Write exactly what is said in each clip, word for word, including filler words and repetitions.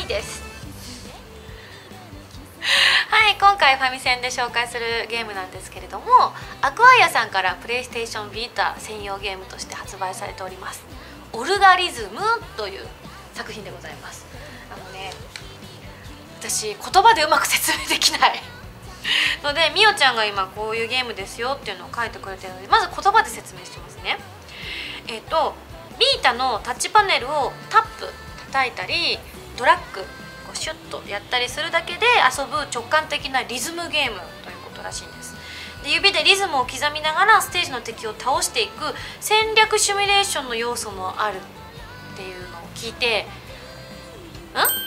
いです。はい、今回ファミセンで紹介するゲームなんですけれども、アクアイアさんからプレイステーションビータ専用ゲームとして発売されておりますオルガリズムという作品でございます。あのね、私言葉でうまく説明できないので、みおちゃんが今こういうゲームですよっていうのを書いてくれてるので、まず言葉で説明しますね。えっとビータのタッチパネルをタップ叩いたりドラッグこうシュッとやったりするだけで遊ぶ直感的なリズムゲームということらしいんです。で、指でリズムを刻みながらステージの敵を倒していく戦略シミュレーションの要素もあるっていうのを聞いて、んんんん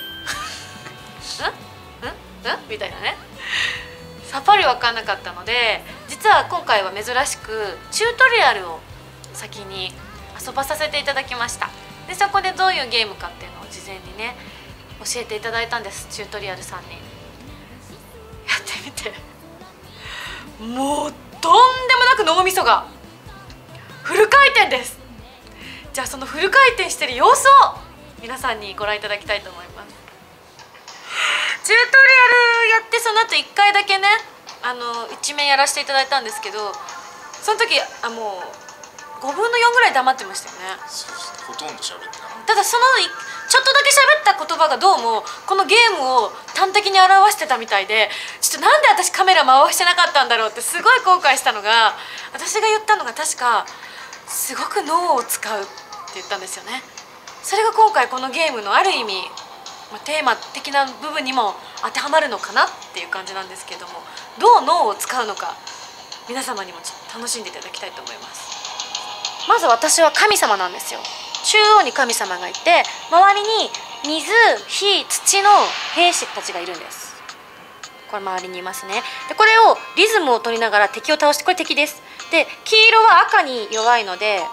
みたいなね、さっぱり分かんなかったので、実は今回は珍しくチュートリアルを先に遊ばさせていただきました。で、そこでどういうゲームかっていうのを事前にね教えていただいたんです。チュートリアルさんにやってみて、もうとんでもなく脳みそがフル回転です。じゃあそのフル回転してる様子を皆さんにご覧いただきたいと思います。チュートリアルやって、その後いっかいだけねあの一面やらせていただいたんですけど、その時あもうごぶんのよんぐらい黙ってましたよね。 ほとんど喋ってなかった。 ただそのちょっとだけ喋った言葉がどうもこのゲームを端的に表してたみたいで、ちょっとなんで私カメラ回してなかったんだろうってすごい後悔したのが、私が言ったのが確かすごく脳を使うって言ったんですよね。それが今回このゲームのある意味、まあ、テーマ的な部分にも当てはまるのかなっていう感じなんですけども、どう脳を使うのか皆様にもちょっと楽しんでいただきたいと思います。まず私は神様なんですよ。中央に神様がいて、周りに水、火、土の兵士たちがいるんです。これ周りにいますね。でこれをリズムを取りながら敵を倒して、これ敵です。で黄色は赤に弱いので、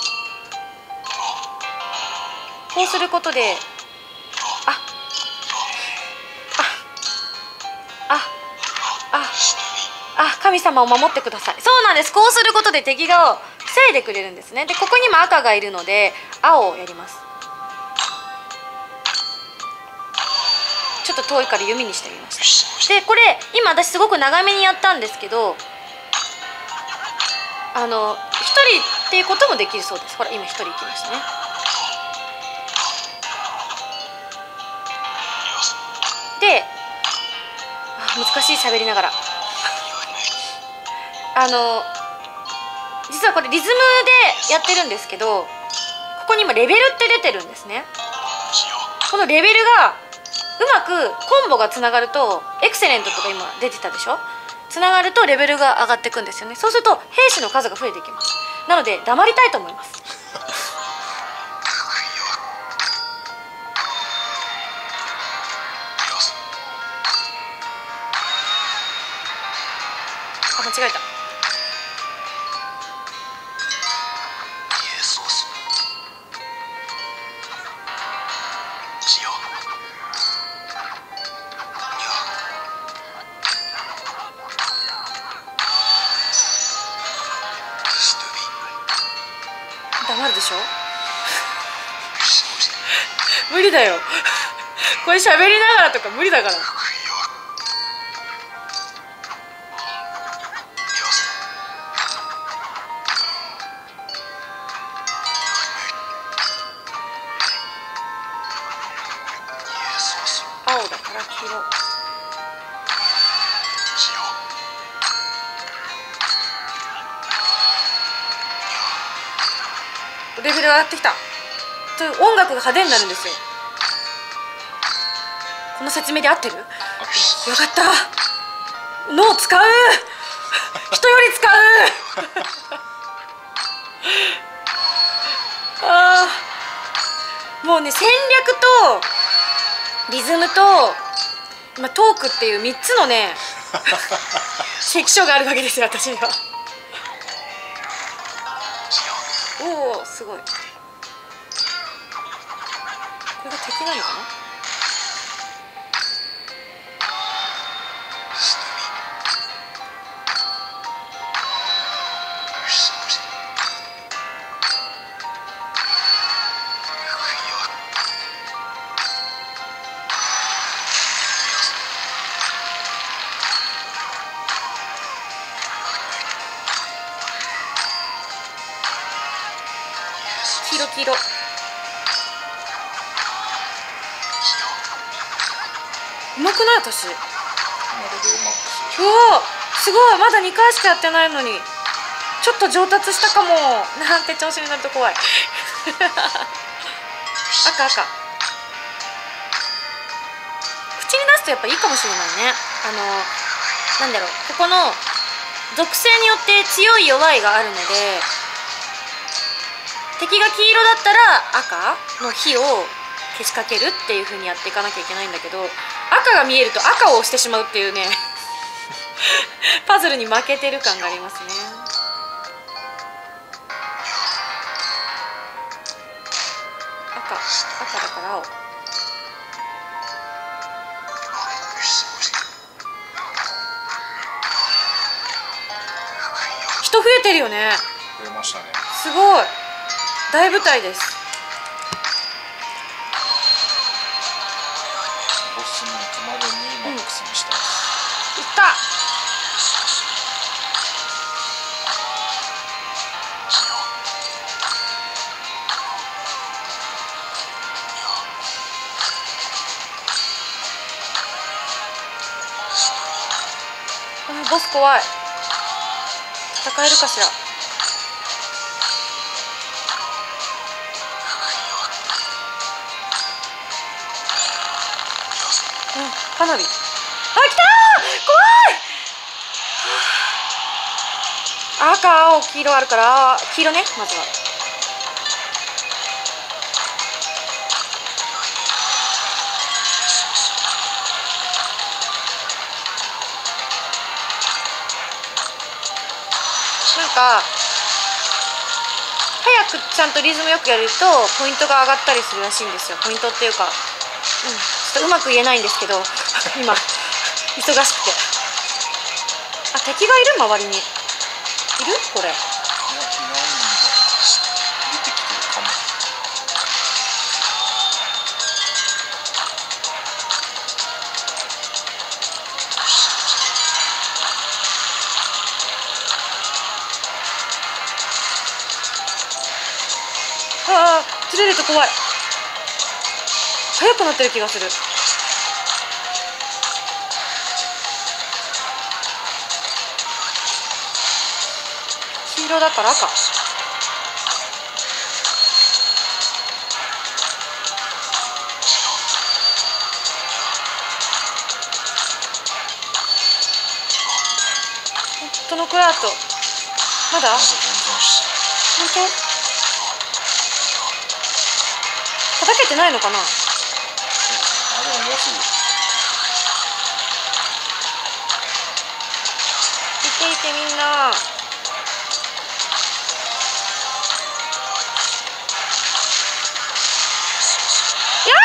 こうすることであああああ神様を守ってください。そうなんです。こうすることで敵が防いでくれるんですね。でここにも赤がいるので青をやります。ちょっと遠いから弓にしてみました。でこれ今私すごく長めにやったんですけど、あのひとりっていうこともできるそうです。ほら今ひとり行きましたね。で難しい喋りながらあの実はこれリズムでやってるんですけど、ここに今レベルって出てるんですね。このレベルがうまくコンボがつながると、エクセレントとか今出てたでしょ、つながるとレベルが上がっていくんですよね。そうすると兵士の数が増えていきます。なので黙りたいと思います。あ、間違えた。黙るでしょ無理だよこれ喋りながらとか無理だから。青だから黄色。レベルが上がってきた。という音楽が派手になるんですよ。この説明で合ってる？よかった。脳使う人より使うあーもうね、戦略とリズムと、まあ、トークっていうみっつのね関所があるわけですよ、私には。おお、すごい。これが敵なのかな。 黄色黄色。うまくない私。うわすごい、まだにかいしかやってないのにちょっと上達したかもなんて調子になると怖い。赤赤。口に出すとやっぱいいかもしれないね。あのなんだろう、ここの属性によって強い弱いがあるので、敵が黄色だったら赤の火をけしかけるっていう風にやっていかなきゃいけないんだけど、赤が見えると赤を押してしまうっていうねパズルに負けてる感がありますね。赤赤だから青。人増えてるよね。 増えましたね。 すごい大舞台です。 ボスに行くまでにマックスにしたい。 いった。あ、ボス怖い。戦えるかしら。うん、花火。あ、来たー。怖い。赤、青、黄色あるから、黄色ね、まずは。なんか早くちゃんとリズムよくやるとポイントが上がったりするらしいんですよ。ポイントっていうか、うん、ちょっとうまく言えないんですけど今忙しくて。あ、敵がいる、周りにいるこれ。いや、いないんだ。 出てきてるかも。 ああ、ずれると怖い。速くなってる気がする。黄色だから赤。どのくらいあと。まだ？本当？叩けてないのかな。 あ、でももうすぐ。 いていてみんな。やった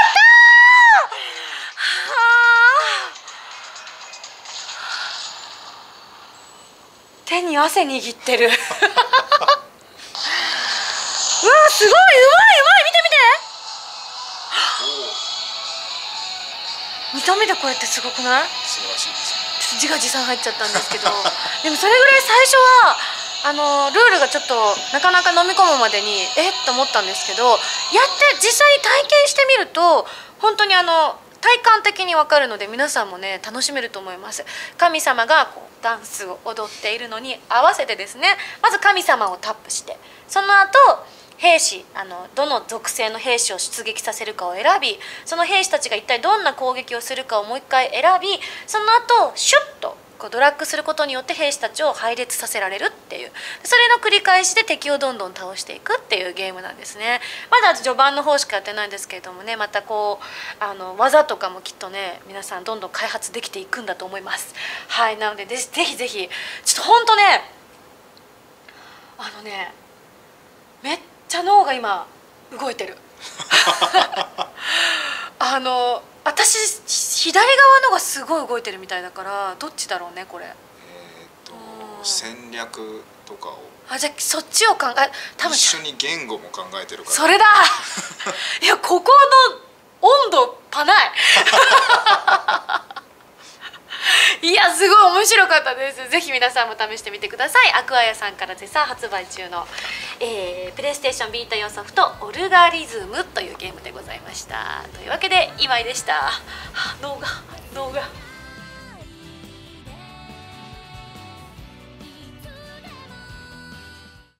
ー。手に汗握ってる。うわー、すごい、うまい、うまい、見て見て。見た目でこれってすごくない？ 素晴らしいですね。 ちょっと自画自賛入っちゃったんですけどでもそれぐらい最初はあのルールがちょっとなかなか飲み込むまでにえっと思ったんですけど、やって実際に体験してみると本当にあの体感的に分かるので、皆さんもね楽しめると思います。神様がこうダンスを踊っているのに合わせてですね、まず神様をタップして、その後兵士、あのどの属性の兵士を出撃させるかを選び、その兵士たちが一体どんな攻撃をするかをもう一回選び、その後シュッとこうドラッグすることによって兵士たちを配列させられるっていう、それの繰り返しで敵をどんどん倒していくっていうゲームなんですね。まだ序盤の方しかやってないんですけれどもね、またこうあの技とかもきっとね皆さんどんどん開発できていくんだと思います。はい、なのでぜひぜひちょっとほんとね、あのねめっちゃ脳が今動いてるあの私左側のがすごい動いてるみたいだから、どっちだろうねこれ。えっと戦略とかを、 あ、じゃあそっちを考え、多分一緒に言語も考えてるから。 それだいや、ここの温度パないいや、すごい面白かったです。ぜひ皆さんも試してみてください。アクアヤさんから絶賛発売中の、 えー、プレイステーションビータ用ソフトオルガリズムというゲームでございました。というわけで今井でした。はあ、脳が脳が